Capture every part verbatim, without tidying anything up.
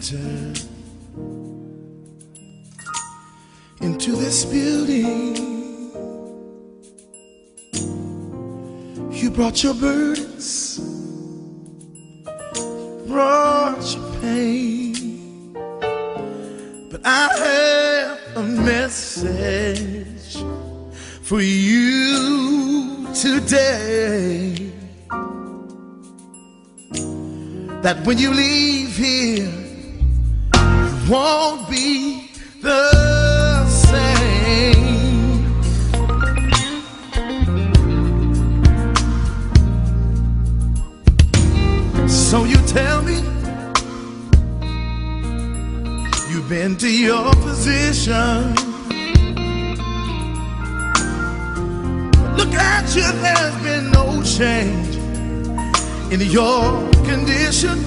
entered into this building, you brought your burdens, brought your pain, but I have a message for you today, that when you leave here, you won't be the same. So you tell me you've been to your position, but look at you, there's been no change in your condition.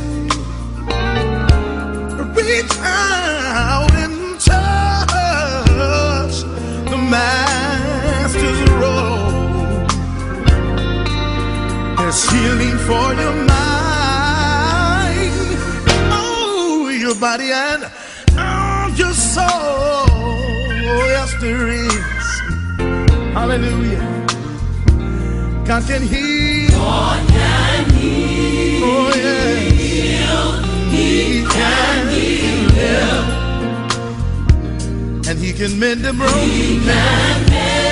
Reach out and touch the Master's robe. There's healing for your mind, oh, your body and oh, your soul. Oh, yes, there is. Hallelujah. God can heal. God can heal. Oh, yeah. He can heal. And He can mend the broken. He can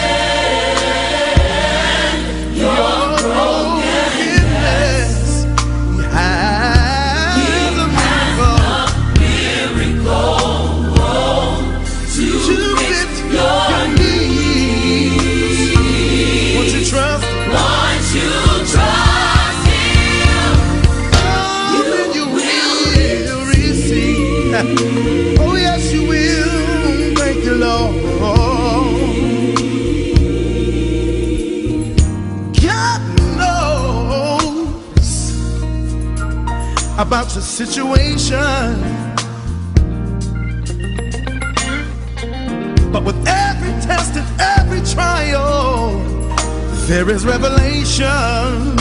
mend your brokenness. He has He a has miracle a miracle to, to fit fit your your needs. Won't you trust? Once you trust Him, Oh, then you will receive. Oh, yes, you will. Thank you, Lord. God knows about your situation, but with every test and every trial, there is revelation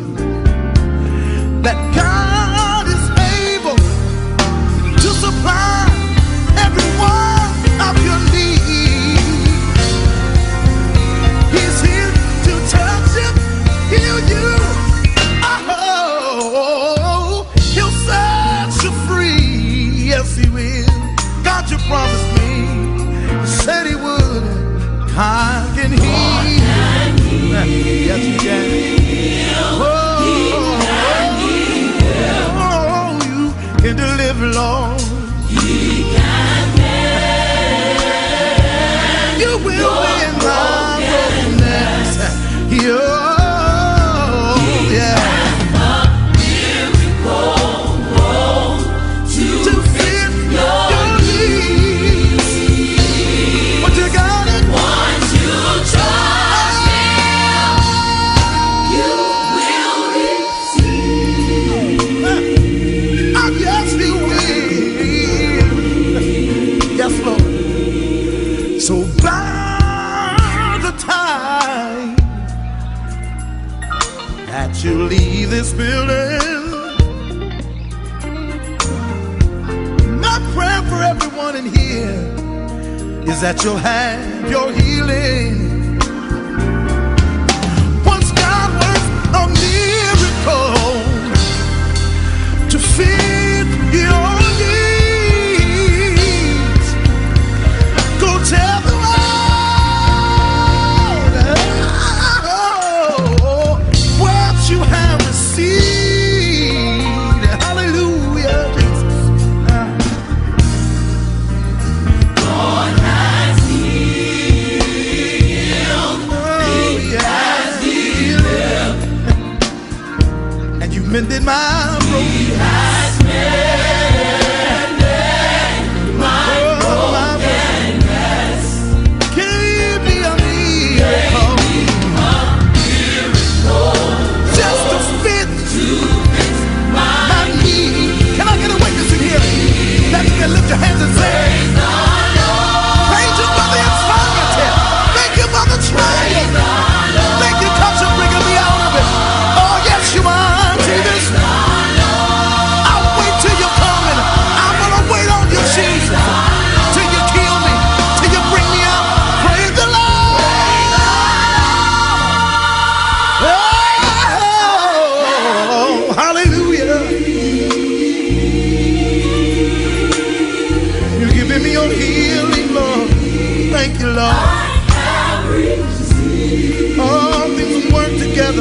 that God is able to supply every one of your needs. He's here to touch you, heal you. Oh, He'll set you free. Yes, He will. God, you promised me. You said He would. God can heal. Yes, He can. Oh, oh, you can deliver, Lord. He can mend. You will win my brokenness. Oh, yeah. To fit your needs. But you got it. Once you trust Him, you will receive. Oh, yes, you will. Yes, Lord. So by the time that you leave this building, my prayer for everyone in here is that you'll have your healing. Once God works a miracle to fit your needs, go tell the world oh, what you have received. Hallelujah, Jesus. God has healed. Oh, He has healed. And you mended my broken. He has mended my brokenness. Give me a miracle just to fit my need. Can I get a witness in here? That you can lift your hands and say, thank you for the infirmity. Thank you for the trial. Thank you, 'cause you're bringing me out of it. Oh, yes, you are, Jesus.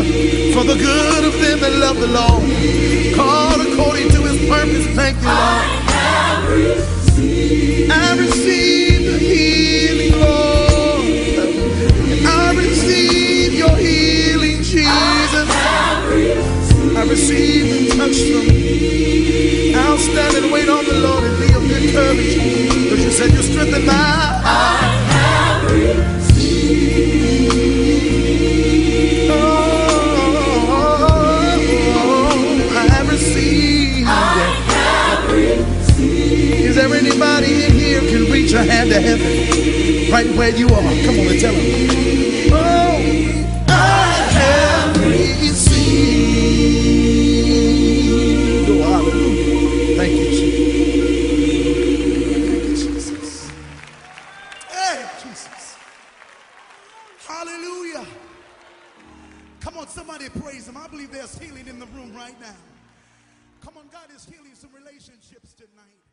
For the good of them that love the Lord, called according to his purpose. Thank you, Lord. I receive the healing, Lord. I receive your healing, Jesus. I receive and touch them. I'll stand and wait on the Lord and be of good courage, because you said you strengthen my heart. Is there anybody in here can reach a hand to heaven right where you are? Come on and tell them. Oh, I have received. Oh, hallelujah. Thank you, Jesus. Thank you, Jesus. Hey, Jesus. Hallelujah. Come on, somebody praise him. I believe there's healing in the room right now. Come on, God is healing some relationships tonight.